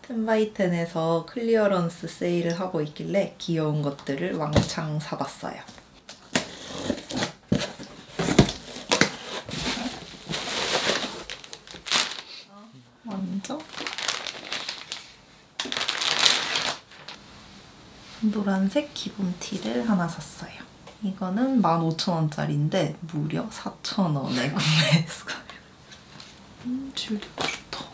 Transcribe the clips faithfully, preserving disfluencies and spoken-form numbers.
텐바이텐에서 클리어런스 세일을 하고 있길래 귀여운 것들을 왕창 사봤어요. 먼저 노란색 기본 티를 하나 샀어요. 이거는 만 오천 원짜리인데 무려 사천 원에 구매했어요. 음, 질도 좋다.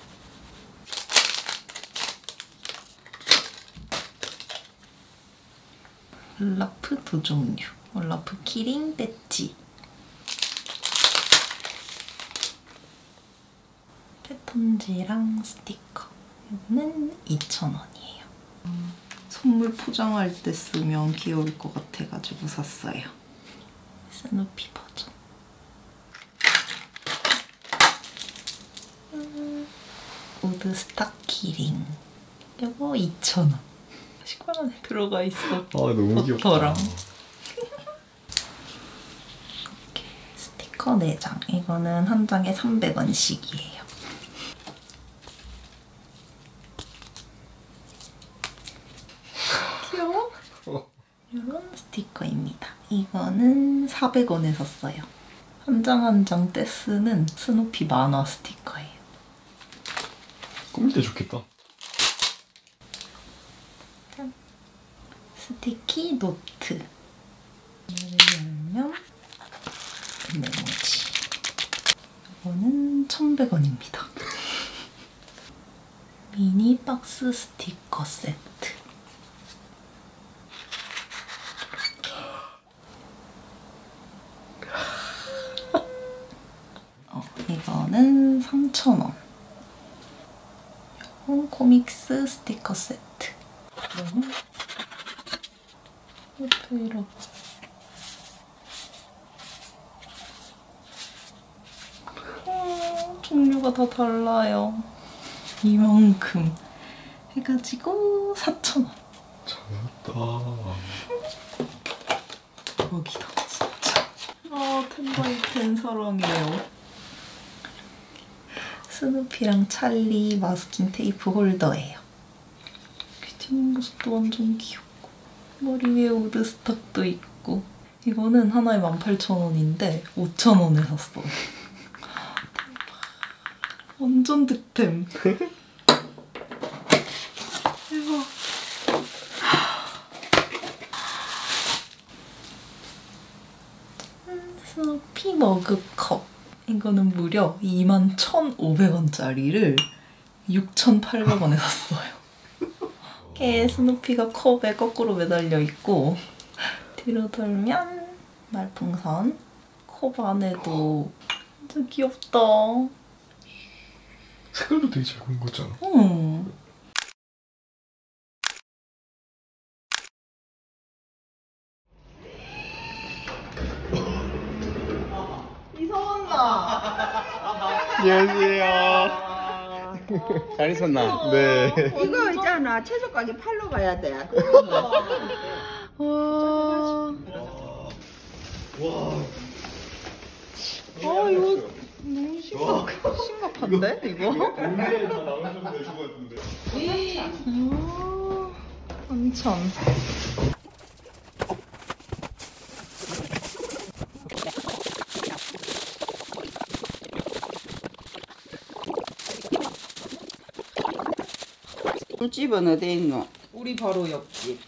올라프 두 종류. 올라프 키링 배지. 패턴지랑 스티커. 이거는 이천 원이에요. 음, 선물 포장할 때 쓰면 귀여울 것 같아가지고 샀어요. 스누피 버전. 음, 우드스탁 키링. 이거 이천 원. 십구 원에 들어가 있어. 아 너무 버터랑. 귀엽다. 이렇게 스티커 네 장. 이거는 한 장에 삼백 원씩이에요. 귀여워? 어. 이런 스티커입니다. 이거는 사백 원에 샀어요. 한 장 한 장 떼쓰는 스누피 만화 스티커예요. 꾸밀 때 좋겠다. 짠. 스티키 노트. 이를 열면 메모지. 이거는 천백 원입니다. 미니 박스 스티커 세트. 어, 이거는 삼천 원. 이건 코믹스 스티커 세트. 이거는 이렇게 어, 종류가 다 달라요. 이만큼 해가지고 사천 원. 잘났다. 대박이다 진짜. 아 텐바이텐 사랑해요. 스누피랑 찰리 마스킹 테이프 홀더예요. 귀찮은 모습도 완전 귀엽고 머리 위에 우드스탁도 있고. 이거는 하나에 만 팔천 원인데 오천 원에 샀어. 대박. 완전 득템. 대박. 스누피 머그컵. 이거는 무려 이만 천오백 원짜리를 육천팔백 원에 샀어요. 이렇게 스누피가 컵에 거꾸로 매달려 있고 뒤로 돌면 말풍선. 컵 안에도 진짜 귀엽다. 색깔도 되게 잘 고른 거잖아. 응. 안녕하세요. 잘 있었나? 네. 이거 있잖아. 채소 가게 팔러 가야 돼. 와. 와. 아 이거 너무 심각, 심각한데 이거? 동네에 다 나오셔도 될 것 같은데. 아, 완천. 술집은 어디 있노? 우리 바로 옆집.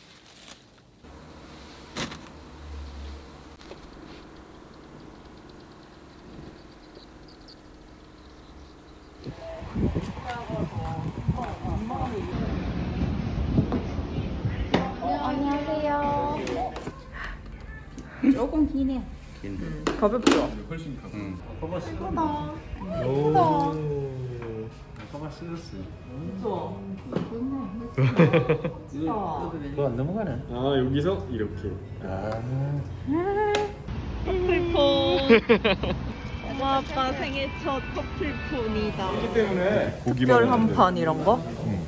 조금 기네. 긴. 가볍죠? 훨씬 가까워. 응. 커버 예쁘다. 오. 커버 쓰였어. 좋아. 그거 안 넘어가네. 아 여기서 이렇게. 아. 커플폰. 엄마 아빠 생애 첫 커플폰이다. 그렇기 때문에 특별 한판 이런 거? 응.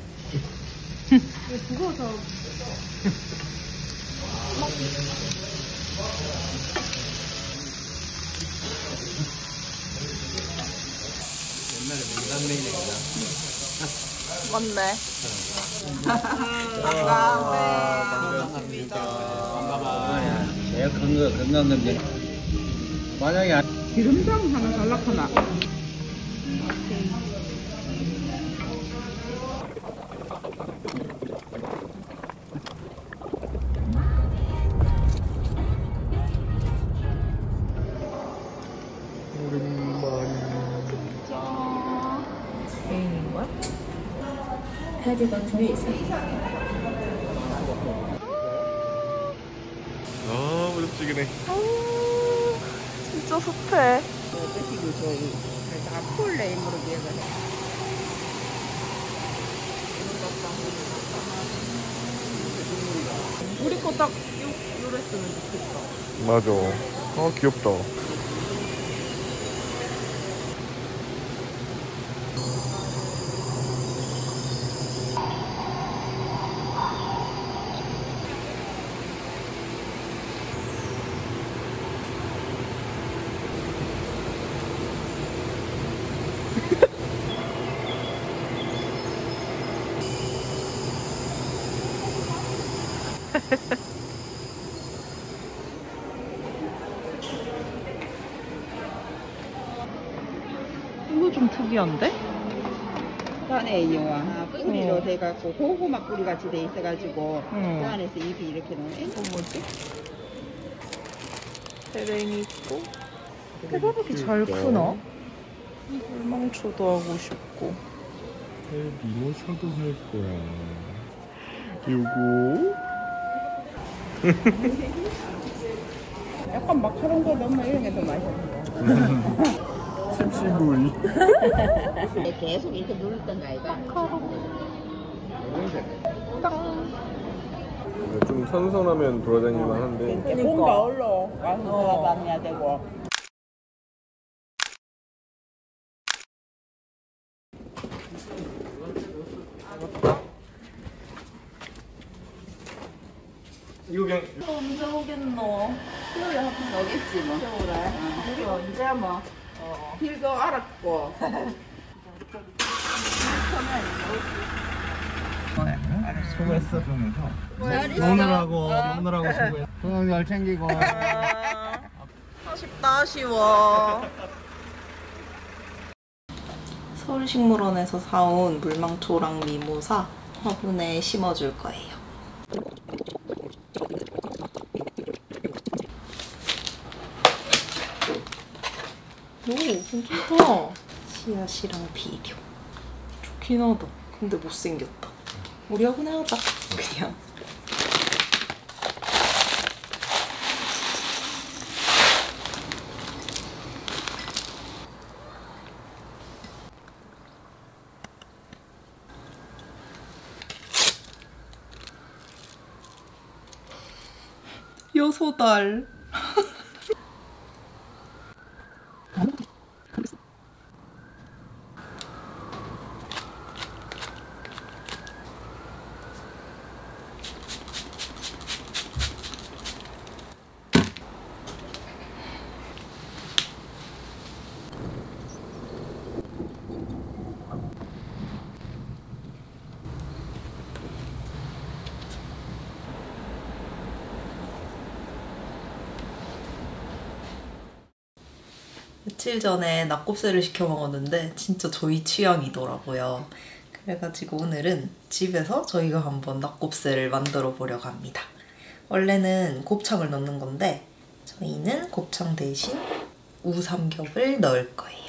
옛날에 문단맹이네 그냥. 맞네. 내가 건강 건강 건데 만약에 안 기름장 하나 달라카나. 애인인 거야? 카드가 준비 있습니다. 아 무섭지근해. 진짜 습해. 어떻게 저희 다 풀네임으로 기억을 해. 우리 거 딱 요랬으면 좋겠다. 맞아. 아 귀엽다. 이거 좀 특이한데? 안에 이와 뿌리로 돼갖고 고구마 뿌리 같이 돼 있어가지고 응. 그 안에서 잎이 이렇게 나오네. 이거 뭐지? 대랭이 있고 대박이 잘 크나? 물망초도 하고 싶고. 미모샤도 할 거야. 요거 약간 마카롱 거 너무 이런 게 더 맛있어. 씹씹구이. 계속 이렇게 누르던 아이가. 좀 선선하면 돌아다닐만 한데. 뭔가 얼로 와서 돌아다녀야 되고. 이거 그냥 언제 오겠노? 겨울에 한번 오겠지 뭐. 겨울에. 그리고 이제 뭐 길도 알았고. 수고했어. 노느라고 노느라고 수고했어. 건강 잘 챙기고. 아쉽다 아쉬워. 서울식물원에서 사온 물망초랑 미모사 화분에 심어줄 거예요. 오, 괜찮다. 씨앗이랑 비료. 좋긴 하다. 근데 못생겼다. 우리 화분에 하자. 그냥. 여섯 알. 며칠 전에 낙곱새를 시켜 먹었는데 진짜 저희 취향이더라고요. 그래가지고 오늘은 집에서 저희가 한번 낙곱새를 만들어 보려고 합니다. 원래는 곱창을 넣는 건데 저희는 곱창 대신 우삼겹을 넣을 거예요.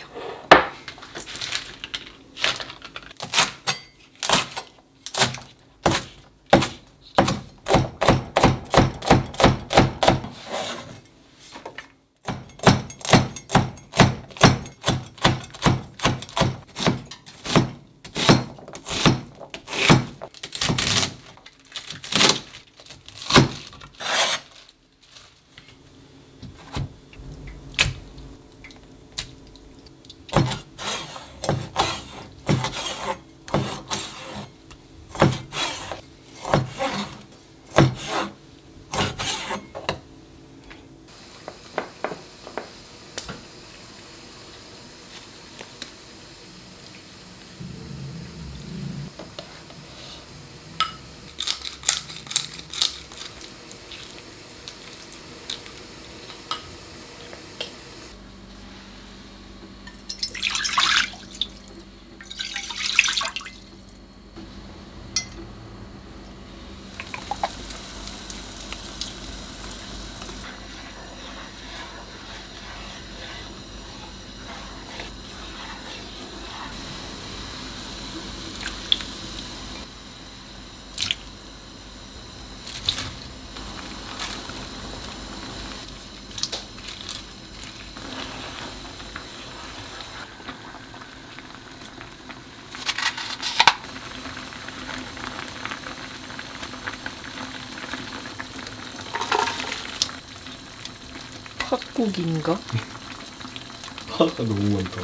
닭고기인가? 파가 너무 많다.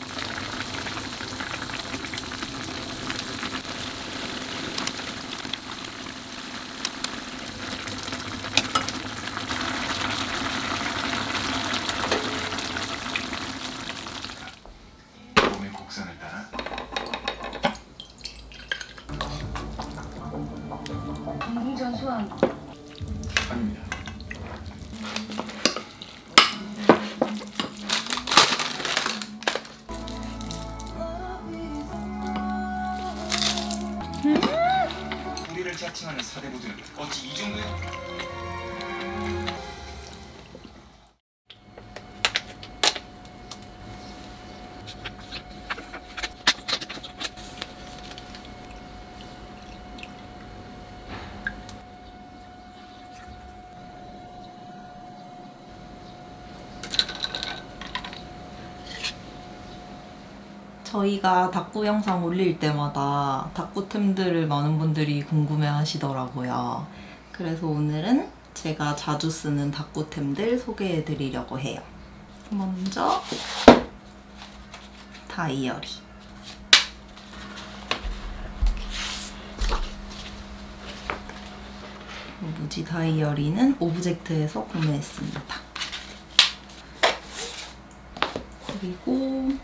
몸의 곡선을 따라 공공전수함. 아닙니다. 우리를 자칭하는 사대부들은 어찌 이 정도야? 저희가 닭구 영상 올릴 때마다 닭구템들을 많은 분들이 궁금해 하시더라고요. 그래서 오늘은 제가 자주 쓰는 닭구템들 소개해 드리려고 해요. 먼저 다이어리. 무지 다이어리는 오브젝트에서 구매했습니다. 그리고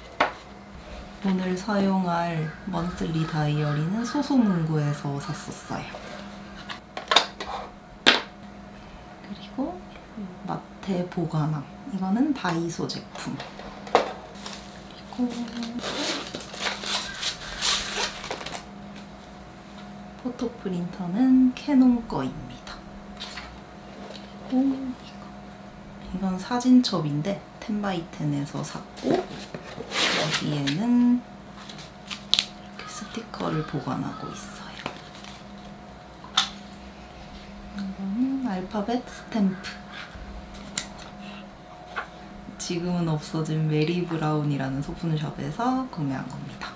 오늘 사용할 먼슬리 다이어리는 소소문구에서 샀었어요. 그리고 마테 보관함. 이거는 다이소 제품. 그리고 포토 프린터는 캐논 거입니다. 그리고 이거. 이건 사진첩인데 텐바이텐에서 샀고, 여기에는 이렇게 스티커를 보관하고 있어요. 이거는 알파벳 스탬프. 지금은 없어진 메리 브라운이라는 소품샵에서 구매한 겁니다.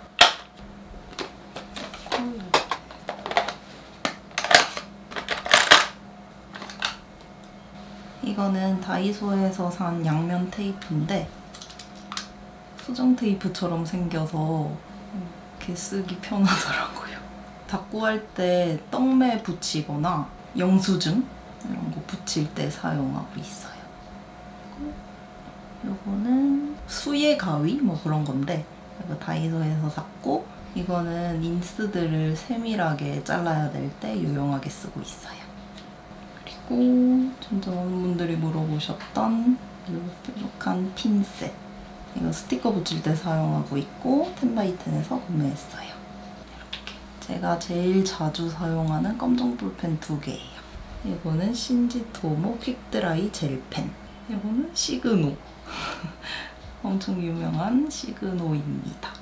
이거는 다이소에서 산 양면 테이프인데 수정 테이프처럼 생겨서 이렇게 쓰기 편하더라고요. 닭구할 때 떡매 붙이거나 영수증 이런 거 붙일 때 사용하고 있어요. 요거는 수예 가위 뭐 그런 건데 이거 다이소에서 샀고, 이거는 인스들을 세밀하게 잘라야 될 때 유용하게 쓰고 있어요. 그리고 진짜 많은 분들이 물어보셨던 이 뾰족한 핀셋. 이거 스티커 붙일 때 사용하고 있고 텐바이텐에서 구매했어요. 이렇게. 제가 제일 자주 사용하는 검정 볼펜 두 개예요. 이거는 신지토모 퀵드라이 젤펜. 이거는 시그노. 엄청 유명한 시그노입니다.